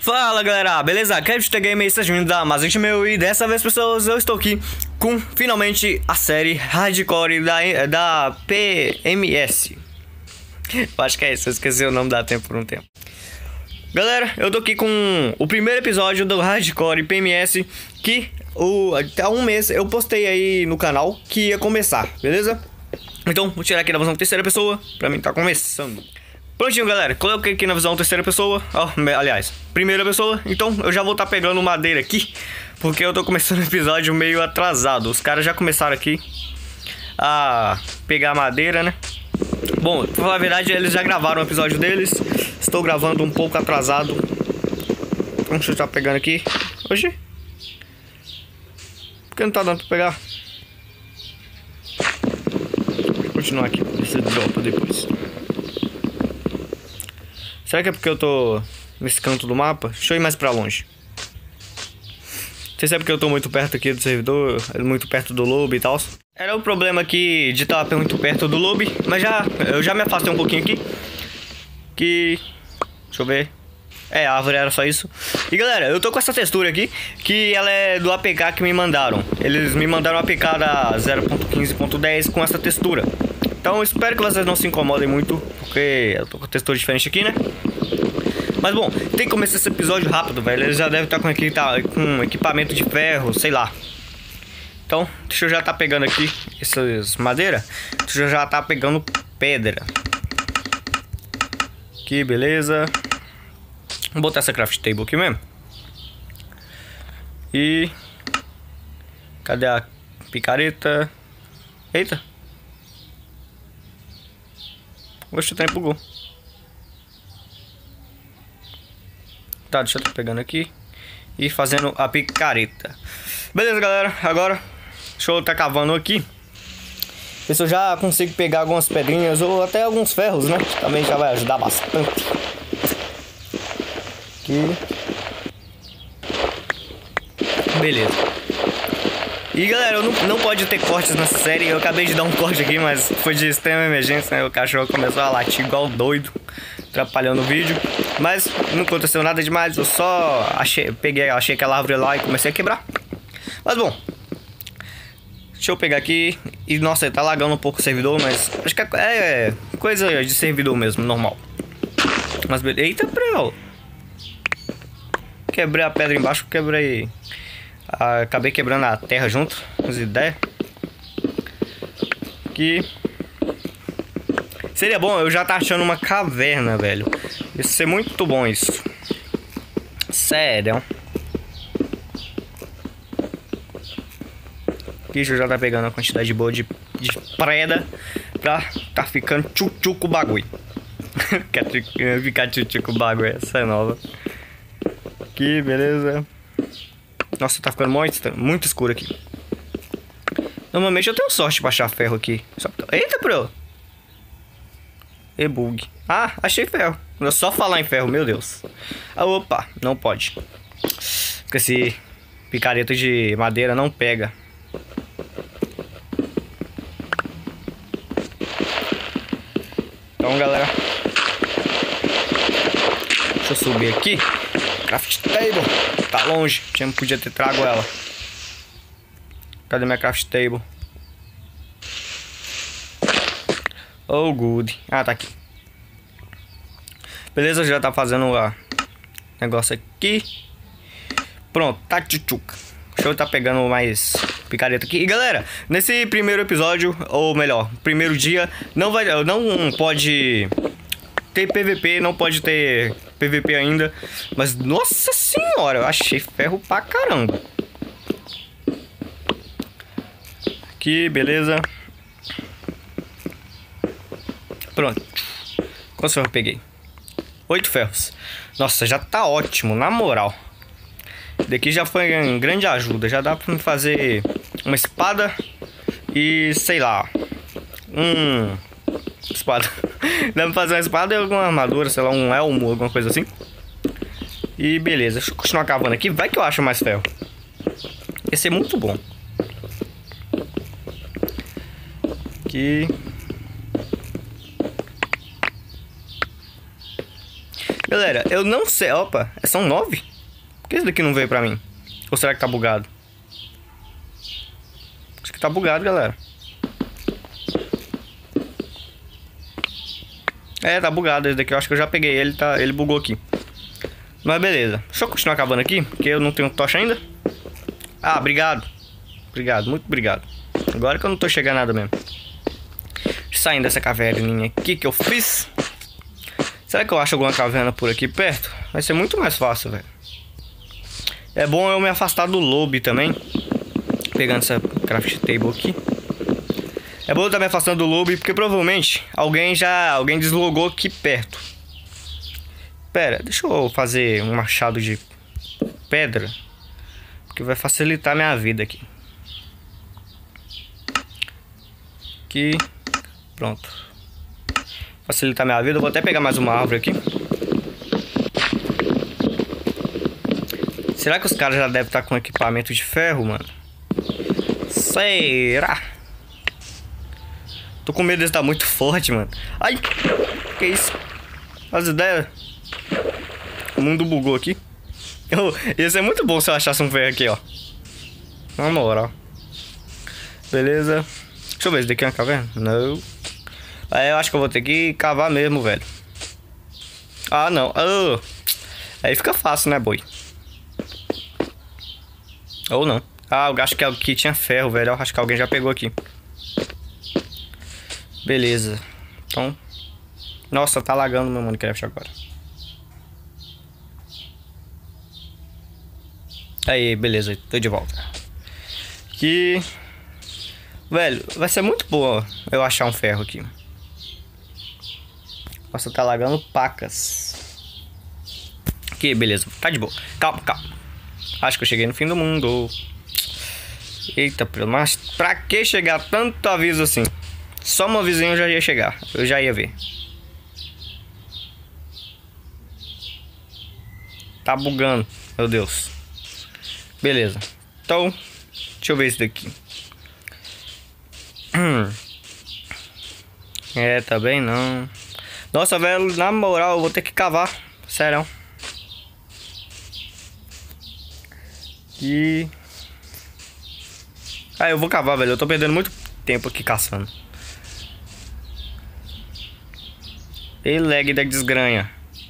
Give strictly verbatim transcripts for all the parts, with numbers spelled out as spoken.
Fala galera, beleza? Capture Game, sejam bem-vindos a mais um vídeo meu. E dessa vez, pessoas, eu estou aqui com finalmente a série Hardcore da, da P M S. Eu acho que é isso, eu esqueci o nome da tempo por um tempo. Galera, eu tô aqui com o primeiro episódio do Hardcore P M S, que o, há um mês eu postei aí no canal que ia começar, beleza? Então, vou tirar aqui da visão terceira pessoa, pra mim tá começando. Prontinho, galera, coloquei aqui na visão terceira pessoa, ó, aliás, primeira pessoa. Então eu já vou estar tá pegando madeira aqui, porque eu tô começando o episódio meio atrasado. Os caras já começaram aqui a pegar madeira, né? Bom, pra falar a verdade, eles já gravaram o episódio deles. Estou gravando um pouco atrasado. Então deixa eu estar pegando aqui. Oxi, por que não tá dando pra pegar? Vou continuar aqui, esse dropa depois. Será que é porque eu tô nesse canto do mapa? Deixa eu ir mais pra longe. Não sei se é porque eu tô muito perto aqui do servidor, muito perto do lobby e tal. Era o problema aqui de estar muito perto do lobby, mas já eu já me afastei um pouquinho aqui. Que... Deixa eu ver. É, a árvore era só isso. E galera, eu tô com essa textura aqui, que ela é do A P K que me mandaram. Eles me mandaram o A P K da zero ponto quinze ponto dez com essa textura. Então eu espero que vocês não se incomodem muito, porque eu tô com textura diferente aqui, né? Mas bom, tem que começar esse episódio rápido, velho. Eles já devem estar com, aqui, tá, com equipamento de ferro, sei lá. Então, deixa eu já estar tá pegando aqui essas madeira. Deixa eu já estar tá pegando pedra. Aqui, beleza. Vou botar essa craft table aqui mesmo. E... cadê a picareta? Eita. Oxe, o trem bugou. Tá, deixa eu estar pegando aqui e fazendo a picareta. Beleza, galera, agora deixa eu estar cavando aqui. Ver se eu já consigo pegar algumas pedrinhas ou até alguns ferros, né? Também já vai ajudar bastante. Aqui. Beleza. E galera, eu não, não pode ter cortes nessa série. Eu acabei de dar um corte aqui, mas foi de extrema emergência, né? O cachorro começou a latir igual doido, atrapalhando o vídeo. Mas não aconteceu nada demais. Eu só achei, peguei, achei aquela árvore lá e comecei a quebrar. Mas bom, deixa eu pegar aqui. E nossa, tá lagando um pouco o servidor, mas acho que é, é coisa de servidor mesmo, normal. Mas beleza. Eita, preu! Quebrei a pedra embaixo, quebrei... Ah, acabei quebrando a terra junto, as ideias. Que seria bom, eu já tá achando uma caverna, velho. Ia ser muito bom isso. Sério. Aqui já tá pegando a quantidade boa de, de preda pra tá ficando tchu-tchu com o bagulho. Ficar tchu-tchu com o bagulho, essa é nova. Aqui, beleza. Nossa, tá ficando muito, muito escuro aqui. Normalmente eu tenho sorte pra achar ferro aqui. Só... Eita, bro! E bug. Ah, achei ferro. É só falar em ferro, meu Deus. Ah, opa, não pode. Porque esse picareta de madeira não pega. Então, galera, deixa eu subir aqui. Craft table. Tá longe. Tinha, podia ter trago ela. Cadê minha craft table? Oh, good. Ah, tá aqui. Beleza, já tá fazendo o negócio aqui. Pronto, tá tchutchuca. Deixa eu tá pegando mais picareta aqui. E galera, nesse primeiro episódio, ou melhor, primeiro dia, não vai, não pode ter P V P, não pode ter P V P ainda. Mas nossa senhora, eu achei ferro pra caramba. Aqui, beleza. Pronto. Quantos ferros eu peguei? Oito ferros. Nossa, já tá ótimo, na moral. Daqui já foi uma grande ajuda. Já dá pra me fazer uma espada e sei lá, um... espada. Dá pra fazer uma espada e alguma armadura, sei lá, um elmo, alguma coisa assim. E beleza, deixa eu continuar cavando aqui. Vai que eu acho mais ferro. Esse é muito bom. Aqui. Galera, eu não sei. Opa, são nove? Por que esse daqui não veio pra mim? Ou será que tá bugado? Acho que tá bugado, galera. É, tá bugado. Esse daqui eu acho que eu já peguei ele, tá, ele bugou aqui. Mas beleza. Deixa eu continuar acabando aqui, porque eu não tenho tocha ainda. Ah, obrigado. Obrigado, muito obrigado. Agora que eu não tô chegando nada mesmo. Saindo dessa caverninha aqui que eu fiz. Será que eu acho alguma caverna por aqui perto? Vai ser muito mais fácil, velho. É bom eu me afastar do lobby também. Pegando essa craft table aqui. É bom eu estar me afastando do lobby, porque provavelmente alguém já... Alguém deslogou aqui perto. Pera, deixa eu fazer um machado de pedra, que vai facilitar minha vida aqui. Aqui. Pronto. Facilitar minha vida. Eu vou até pegar mais uma árvore aqui. Será que os caras já devem estar com equipamento de ferro, mano? Será? Tô com medo de estar muito forte, mano. Ai! Que isso? As ideias. O mundo bugou aqui. Eu, ia ser muito bom se eu achasse um ferro aqui, ó. Na moral. Beleza. Deixa eu ver, esse daqui é uma caverna? Não. Aí eu acho que eu vou ter que cavar mesmo, velho. Ah, não. Oh. Aí fica fácil, né, boi? Ou não. Ah, eu acho que aqui tinha ferro, velho. Eu acho que alguém já pegou aqui. Beleza. Então... Nossa, tá lagando meu Minecraft agora. Aí, beleza. Tô de volta. Aqui... Velho, vai ser muito boa eu achar um ferro aqui. Nossa, tá lagando pacas. Aqui, beleza. Tá de boa. Calma, calma. Acho que eu cheguei no fim do mundo. Eita, mas pra que chegar tanto aviso assim? Só uma vizinha eu já ia chegar. Eu já ia ver. Tá bugando. Meu Deus. Beleza. Então, deixa eu ver isso daqui. Hum. É, tá bem não. Nossa, velho, na moral, eu vou ter que cavar. Sério. E... Ah, eu vou cavar, velho. Eu tô perdendo muito tempo aqui caçando. E lag da desgranha.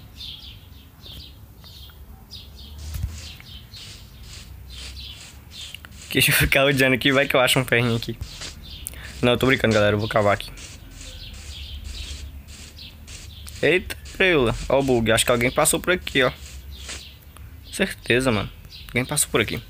Deixa eu ficar odiando aqui. Vai que eu acho um ferrinho aqui. Não, eu tô brincando, galera. Eu vou cavar aqui. Eita, preula. Ó o bug. Acho que alguém passou por aqui, ó. Certeza, mano. Alguém passou por aqui.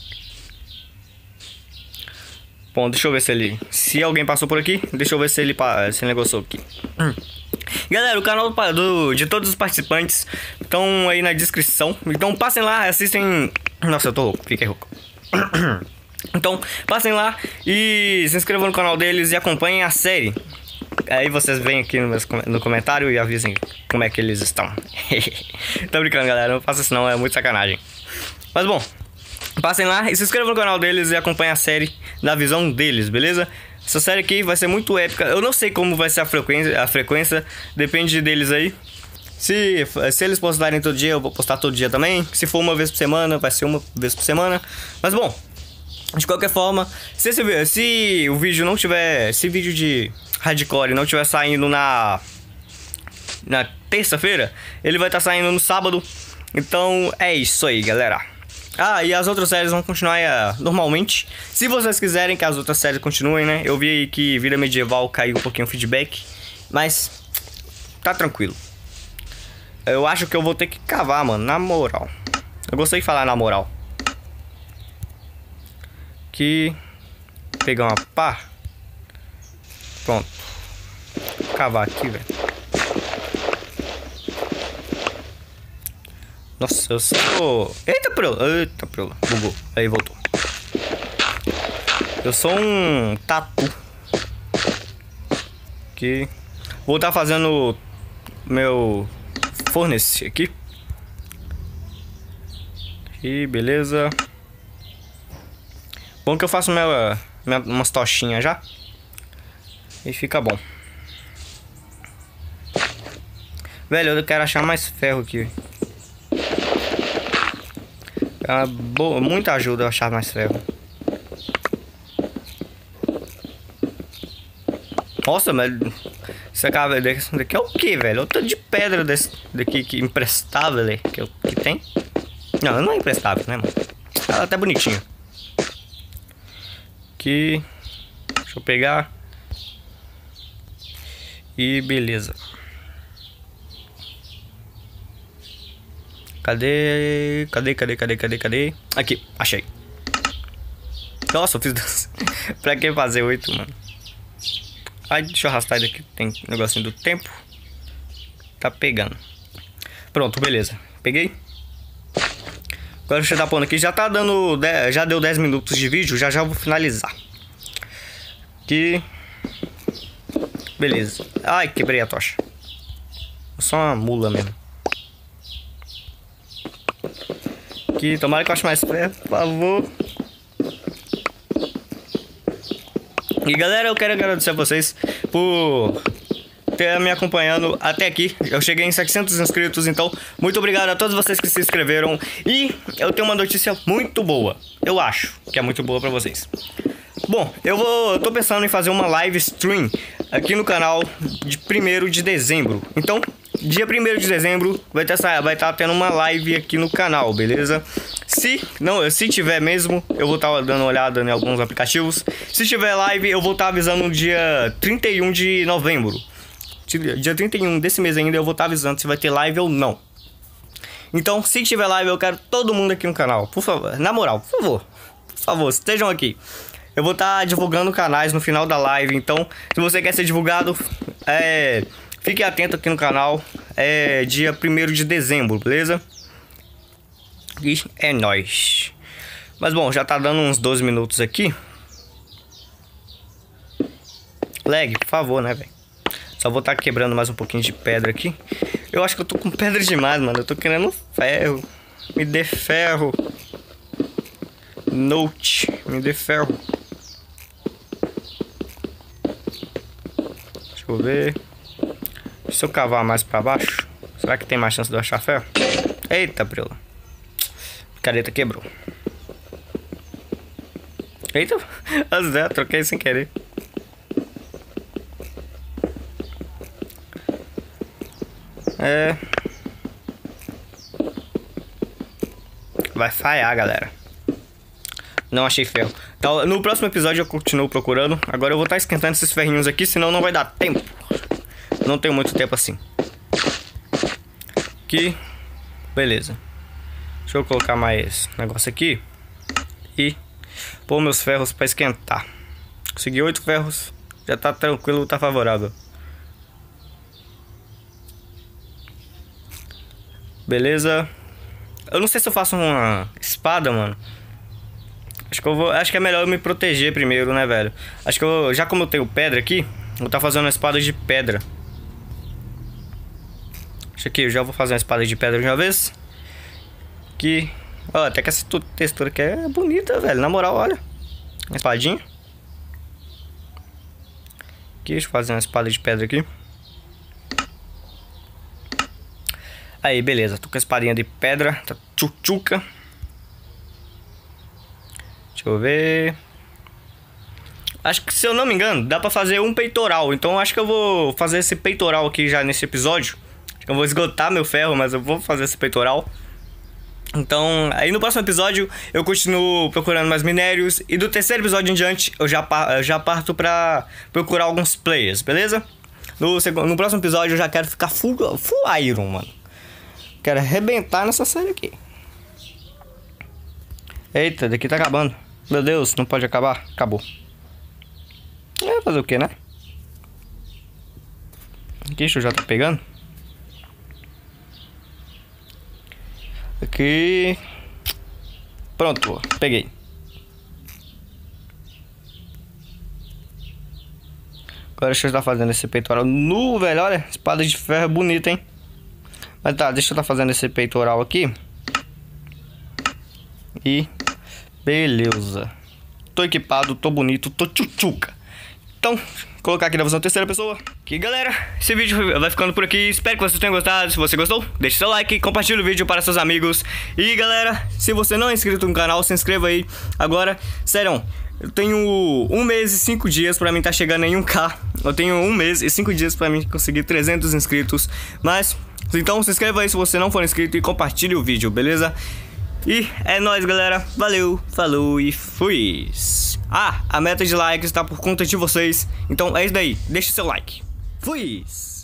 Bom, deixa eu ver se ele... Se alguém passou por aqui, deixa eu ver se ele, se ele negociou aqui. Hum. Galera, o canal do, de todos os participantes estão aí na descrição. Então passem lá, assistem... Nossa, eu tô rouco. Fiquei rouco. Então, passem lá e se inscrevam no canal deles e acompanhem a série. Aí vocês vêm aqui no, no comentário e avisem como é que eles estão. Tô brincando, galera. Não faça isso não, é muito sacanagem. Mas bom, passem lá e se inscrevam no canal deles e acompanhem a série da visão deles, beleza? Essa série aqui vai ser muito épica. Eu não sei como vai ser a frequência, a frequência depende deles aí. Se, se eles postarem todo dia, eu vou postar todo dia também. Se for uma vez por semana, vai ser uma vez por semana. Mas bom, de qualquer forma, se, esse, se o vídeo não tiver... Se vídeo de hardcore não tiver saindo na... Na terça-feira, ele vai estar saindo no sábado. Então é isso aí, galera. Ah, e as outras séries vão continuar uh, normalmente. Se vocês quiserem que as outras séries continuem, né? Eu vi que Vida Medieval caiu um pouquinho o feedback. Mas tá tranquilo. Eu acho que eu vou ter que cavar, mano, na moral. Eu gostei de falar na moral. Aqui. Pegar uma pá. Pronto. Vou cavar aqui, velho. Nossa, eu sou... Eita, preula. Eita, preula. Bugou. Aí, voltou. Eu sou um tatu. Aqui. Vou estar fazendo meu fornece aqui. E beleza. Bom que eu faço minha, minha, umas tochinhas já. E fica bom. Velho, eu quero achar mais ferro aqui. É uma boa, muita ajuda eu achar mais ferro. Nossa, mas essa caveira daqui é o que, velho? O tanto de pedra desse daqui que imprestável, velho, que, que tem. Não, não é imprestável, né, mano? Ela tá bonitinha. Aqui. Deixa eu pegar. E beleza. Cadê? Cadê, cadê, cadê, cadê, cadê? Aqui, achei. Nossa, eu fiz... Pra que fazer oito, mano? Ai, deixa eu arrastar daqui. Tem negocinho do tempo. Tá pegando. Pronto, beleza. Peguei. Agora deixa eu dar pondo aqui. Já tá dando... dez, já deu dez minutos de vídeo. Já já vou finalizar. Aqui. Beleza. Ai, quebrei a tocha. Só uma mula mesmo. Aqui, tomara que eu ache mais ferro, por favor. E galera, eu quero agradecer a vocês por ter me acompanhando até aqui. Eu cheguei em setecentos inscritos, então muito obrigado a todos vocês que se inscreveram. E eu tenho uma notícia muito boa. Eu acho que é muito boa pra vocês. Bom, eu vou, eu tô pensando em fazer uma live stream aqui no canal de primeiro de dezembro. Então, dia primeiro de dezembro vai estar vai estar tendo uma live aqui no canal, beleza? Se não, se tiver mesmo, eu vou estar dando uma olhada em alguns aplicativos. Se tiver live, eu vou estar avisando no dia trinta e um de novembro. Dia trinta e um desse mês ainda eu vou estar avisando se vai ter live ou não. Então, se tiver live, eu quero todo mundo aqui no canal. Por favor, na moral, por favor. Por favor, estejam aqui. Eu vou estar divulgando canais no final da live. Então, se você quer ser divulgado, é, fique atento aqui no canal. É dia primeiro de dezembro, beleza? E é nóis. Mas bom, já tá dando uns doze minutos aqui. Lag, por favor, né, velho? Só vou estar quebrando mais um pouquinho de pedra aqui. Eu acho que eu tô com pedra demais, mano. Eu tô querendo ferro. Me dê ferro. Note, me dê ferro. Deixa eu ver. Se eu cavar mais pra baixo, será que tem mais chance de eu achar ferro? Eita, brila. A careta quebrou. Eita, Zé, troquei sem querer. É. Vai falhar, galera. Não achei ferro. Então, no próximo episódio eu continuo procurando. Agora eu vou estar esquentando esses ferrinhos aqui, senão não vai dar tempo. Não tenho muito tempo assim. Aqui. Beleza. Deixa eu colocar mais negócio aqui. E pôr meus ferros para esquentar. Consegui oito ferros. Já tá tranquilo, tá favorável. Beleza. Eu não sei se eu faço uma espada, mano. Acho que eu vou. Acho que é melhor eu me proteger primeiro, né, velho? Acho que eu. Já como eu tenho pedra aqui, vou estar fazendo uma espada de pedra. Acho que eu já vou fazer uma espada de pedra de uma vez. Aqui. Ó, até que essa textura aqui é bonita, velho. Na moral, olha. Uma espadinha. Aqui, deixa eu fazer uma espada de pedra aqui. Aí, beleza. Tô com a espadinha de pedra. Tá tchutchuca. Deixa eu ver. Acho que, se eu não me engano, dá pra fazer um peitoral. Então acho que eu vou fazer esse peitoral aqui já nesse episódio. Acho que eu vou esgotar meu ferro, mas eu vou fazer esse peitoral. Então, aí no próximo episódio eu continuo procurando mais minérios. E do terceiro episódio em diante eu já, eu já parto pra procurar alguns players, beleza? No, segundo, no próximo episódio eu já quero ficar full, full iron, mano. Quero arrebentar nessa série aqui. Eita, daqui tá acabando. Meu Deus, não pode acabar. Acabou. É, fazer o que, né? Aqui, deixa eu já tá pegando. Aqui. Pronto, peguei. Agora deixa eu estar fazendo esse peitoral nu, velho. Olha, espada de ferro é bonita, hein? Mas tá, deixa eu estar fazendo esse peitoral aqui. E beleza. Tô equipado, tô bonito, tô tchutchuca. Então, colocar aqui na visão terceira pessoa. Que galera, esse vídeo vai ficando por aqui. Espero que vocês tenham gostado. Se você gostou, deixe seu like, compartilhe o vídeo para seus amigos. E galera, se você não é inscrito no canal, se inscreva aí. Agora, sério, eu tenho um mês e cinco dias pra mim tá chegando em um K. Eu tenho um mês e cinco dias pra mim conseguir trezentos inscritos. Mas, então se inscreva aí se você não for inscrito e compartilhe o vídeo, beleza? E é nóis, galera. Valeu, falou e fui. Ah, a meta de likes tá por conta de vocês. Então é isso daí. Deixe seu like. Fui.